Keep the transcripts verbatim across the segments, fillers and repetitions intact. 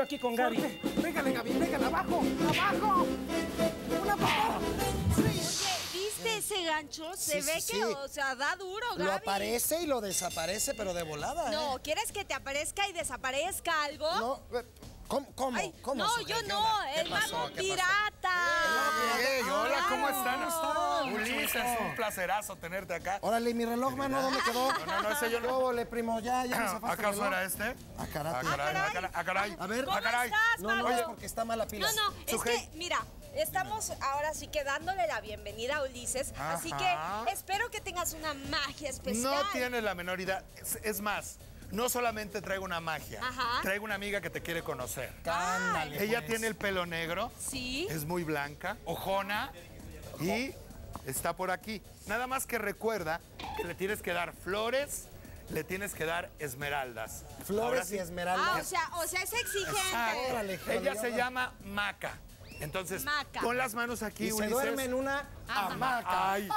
aquí con Gaby. Pégale, Gaby, pégale, abajo, abajo. Una abajo. Oye, ¿viste ese gancho? Se Sí, ve sí, que, sí. o sea, da duro, Gaby. Lo aparece y lo desaparece, pero de volada, No, ¿eh? ¿quieres que te aparezca y desaparezca algo? No, eh, ¿cómo? ¿Cómo? Ay, ¿Cómo, no, Suje? yo ¿Qué no, onda? ¿Qué el pasó? mago ¿Qué pasó? pirata. Hey, hola, ¿cómo están? Ah. Ulises, un placerazo tenerte acá. Órale, mi reloj, mano, ¿dónde quedó? No, no, no, ese yo no. ¿Cómo le, primo? Ya, ya me zafaste el ¿Acaso reloj. era este? Ah, Ah, caray. caray, ah, caray, ah, caray. A ver. ¿Cómo Ah, caray. estás, No, no, mago? es porque está mala pila. No, no, es Sujei. que, mira, estamos ahora sí que dándole la bienvenida a Ulises, así Ajá. que espero que tengas una magia especial. No tienes la menor idea. Es, es más, no solamente traigo una magia, Ajá. traigo una amiga que te quiere conocer. Ándale, Ella pues. tiene el pelo negro, Sí. es muy blanca, ojona y está por aquí. Nada más que recuerda que le tienes que dar flores, le tienes que dar esmeraldas. Ahora Flores sí. y esmeraldas. Ah, o sea, o sea, es exigente. Ah, Órale, joder, ella se órale. llama Maca. Entonces, Maca. pon las manos aquí, Y se Ulises. duerme en una hamaca. Ay.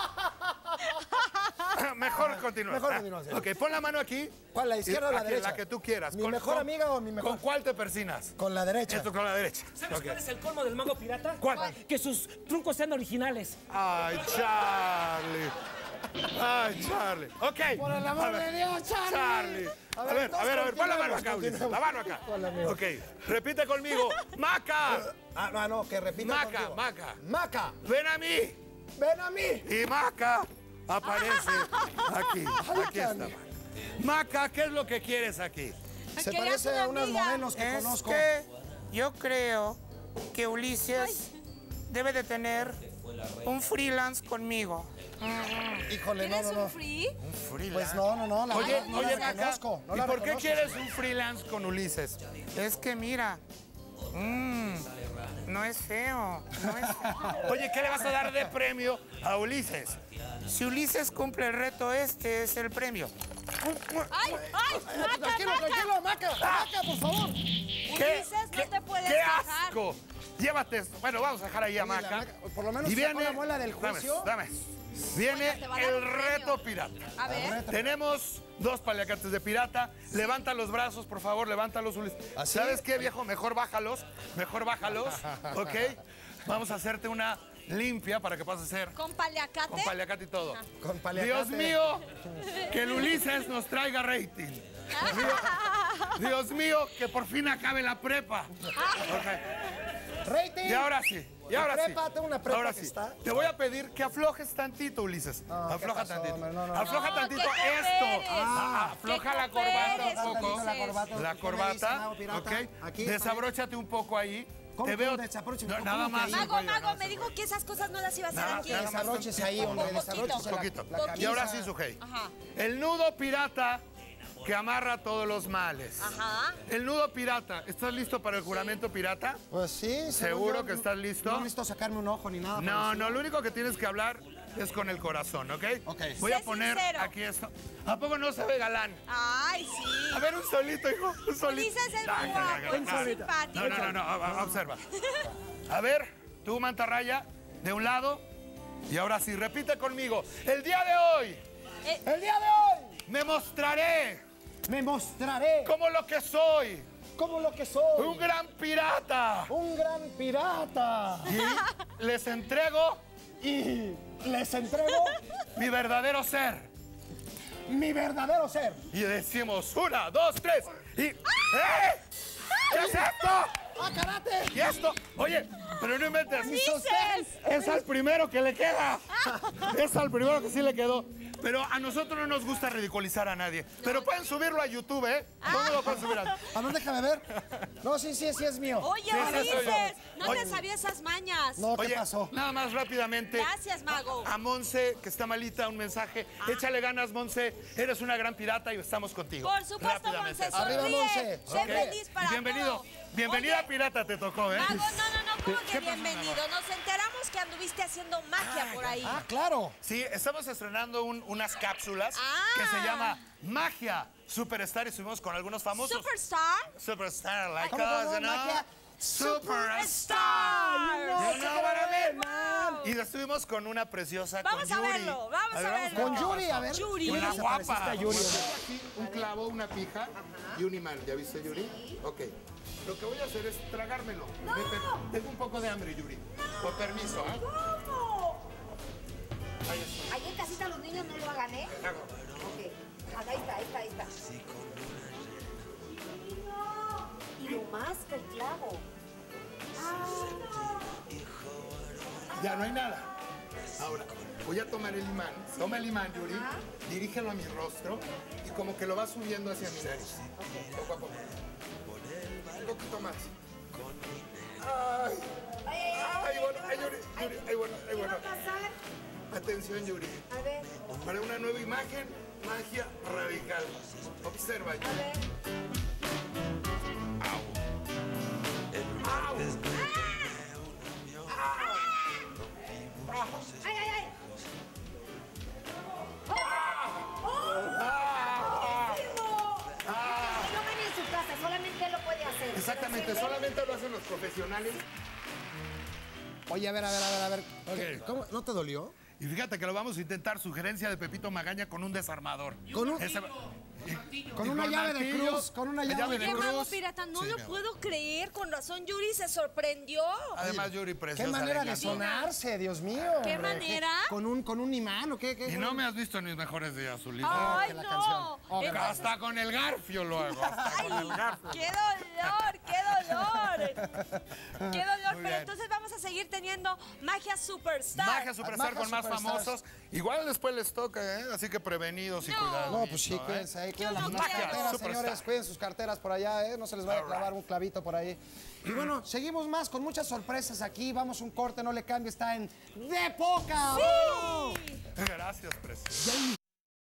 Mejor continúa. Mejor continúa, sí. Ok, pon la mano aquí. ¿Cuál, la izquierda o la Aquí, derecha? La que tú quieras. ¿Mi mejor amiga o mi mejor? ¿Con cuál te persinas? Con la derecha. Esto con la derecha. ¿Sabes Ok. cuál es el colmo del mago pirata? ¿Cuál? Que sus trucos sean originales. Ay, Charlie. Ay, Charlie. Ok. Por el amor A ver. de Dios, Charlie. Charlie. A A ver, ver, a ver, a ver, pon la mano continuemos, acá, Ulises. continuemos. La mano acá. Ponla, amigo. Ok, repite conmigo. Maca, Ah, no, no, que repita Maca, contigo. Maca. Maca, ven a mí. ven a mí. Y Maca aparece aquí. Aquí está. Charlie. Maca, ¿qué es lo que quieres aquí? Se Querías parece una a unas amiga. modelos que Es conozco. que yo creo que Ulises debe de tener un freelance conmigo. Híjole, no, ¿Quieres no, no. un free? Pues no, no, no, la Oye, verdad, no oye, la Maca, reconozco. No ¿y la por qué reconozco. quieres un freelance con Ulises? Es que mira, mm, no es feo, no es feo. Oye, ¿qué le vas a dar de premio a Ulises? Si Ulises cumple el reto, este es el premio. ¡Ay, ay! ¡Maca, Tranquilo, Maca! tranquilo, Maca, Maca, por favor. ¿Qué, Ulises, no qué- te puedes qué bajar. asco! Llévate esto. Bueno, vamos a dejar ahí a Oye, la Maca. Maca, por lo menos Y sacó viene, la muela del dame, juicio. dame. Viene Bueno, te va a dar el un premio. reto pirata. A ver. Tenemos dos paliacates de pirata. Levanta los brazos, por favor, levántalos, Ulises. ¿Así? ¿Sabes qué, viejo? Mejor bájalos. Mejor bájalos. ¿Ok? Vamos a hacerte una limpia para que puedas hacer ¿Con paliacate? con paliacate y todo. Con paliacate. Dios mío, que el Ulises nos traiga rating. Dios, Dios mío, que por fin acabe la prepa. Ok. Rating. Y ahora sí, y ahora sí. prepa, tengo una prepa ahora que sí. está. Te voy a pedir que aflojes tantito, Ulises. No, ¿qué Afloja pasó, tantito. hombre? No, no, Afloja no. tantito No, que esto. cooperes. Ah, afloja Que la corbata cooperes, un poco. Ulises. La corbata. La ¿Qué me corbata, dice, mago pirata? ok. Aquí, Desabróchate un poco ahí. ¿Cómo Te que veo. un desabroche? No, ¿Cómo nada que más. ahí? el Mago, cuello, mago, nada me más. dijo que esas cosas no las iba a hacer Nada, aquí. nada más. Desabróchese ahí, hombre, Poquito, desabróchese la- Poquito. la camisa. Y ahora sí, Sujei. Ajá. El nudo pirata que amarra todos los males. Ajá. El nudo pirata. ¿Estás listo para el juramento pirata? Pues sí. ¿Seguro yo- que estás listo? No necesito sacarme un ojo ni nada. No, por el no, lo único que tienes que hablar es con el corazón, ¿ok? Ok. Voy a Sé poner sincero. aquí esto. ¿A poco no se ve galán? Ay, sí. A ver, un solito, hijo, un solito. Ulises es Ah, muy que la guapo, es galán. muy simpático. No, no, no, no, a- a- observa. A ver, tú, mantarraya, de un lado. Y ahora sí, repite conmigo. El día de hoy Eh, El día de hoy me mostraré me mostraré como lo que soy. como lo que soy. Un gran pirata. Un gran pirata. Y les entrego Y les entrego mi verdadero ser. mi verdadero ser. Y decimos una, dos, tres. Y. ¡Eh! ¿Qué es esto? ¡Ah, karate! ¿Y esto? Oye, pero no inventes. Ulises. Es al primero que le queda. Es al primero que sí le quedó. Pero a nosotros no nos gusta ridiculizar a nadie. Pero pueden subirlo a YouTube, ¿eh? ¿Dónde lo pueden subir? A... A ver, déjame ver. No, sí, sí, sí es mío. Oye, Sí, sí, soy yo. Ulises, no Oye. te sabía esas mañas. No, ¿qué Oye, pasó? nada más rápidamente. Gracias, mago. A Monse, que está malita, un mensaje. Échale ganas, Monse. Eres una gran pirata y estamos contigo. Por supuesto, Rápidamente. Monse, sonríe. Arriba, Monse. Sé Ok. feliz para Bienvenido. todo. Bienvenida, Oye, pirata, te tocó, ¿eh? Mago, no, no, no, ¿cómo ¿Qué que pasó, bienvenido? mago? Nos enteramos que anduviste haciendo magia por ahí. Ah, claro. Sí, estamos estrenando un- unas cápsulas Ah. que se llama Magia Superstar y subimos con algunos famosos. ¿Superstar? Superstar, like ¿Cómo, us, cómo, you know? magia? Superstar. Superstar. You know what I mean? Man. Y estuvimos con una preciosa Vamos con a Yuri. verlo, vamos a verlo. Con Yuri, a ver. Yuri. Una guapa. Yuri. Aquí un clavo, una pija y un imán. ¿Ya viste, Yuri? Ok. Lo que voy a hacer es tragármelo. Vete, tengo un poco de hambre, Yuri. Con permiso, ¿eh? ¿Cómo? Ahí está. Ahí en casita los niños no lo hagan, ¿eh? Hago. Ok. Ah, ahí está, ahí está, ahí está. Y lo masca el clavo. Ya no hay nada. Ahora, voy a tomar el imán. Toma el imán, Yuri. Dirígelo a mi rostro y como que lo vas subiendo hacia mi nariz. Poco a poco. Un poquito más. Ay, ay, bueno, ay, Yuri, Yuri, ay, bueno, ay, ¿Qué va bueno. a pasar? Atención, Yuri. A ver, Para una nueva imagen, magia radical. Observa, a Yuri. ver. ¡Ay, ay, ay! Que lo hagan en su casa, solamente él lo puede hacer. Exactamente, solamente lo hacen los profesionales. Oye, a ver, a ver, a ver, a ver. Ok. ¿Cómo? ¿No te dolió? Y fíjate que lo vamos a intentar, sugerencia de Pepito Magaña con un desarmador. Con un- Ese- Con y una llave de martillo, cruz, con una la llave de Oye, cruz. Mago Pirata, no Sí, lo mi amor. puedo creer. Con razón, Yuri se sorprendió. Además, Yuri, preciosa. Qué manera le de encantó. sonarse, Dios mío. ¿Qué hombre. manera? ¿Con un, con un imán o qué? qué? Y no me has visto en mis mejores días, Ulises. Ay, que la no. canción. Oh, Entonces- Hasta con el garfio lo hago. Hasta con el garfio. ¡Qué dolor! ¡Qué dolor! ¡Qué dolor! Muy Pero bien. entonces vamos a seguir teniendo Magia Superstar. Magia Superstar Magia con más Superstars. famosos. Igual después les toca, ¿eh? Así que prevenidos y No. cuidados. No, pues sí, cuídense ahí, cuiden Yo las no las quiero. carteras, Superstar. señores, cuiden sus carteras por allá, ¿eh? No se les vaya a clavar un clavito por ahí. Y bueno, seguimos más con muchas sorpresas aquí. Vamos un corte, no le cambie, está en De Poca. ¡Vámonos! Gracias, precioso.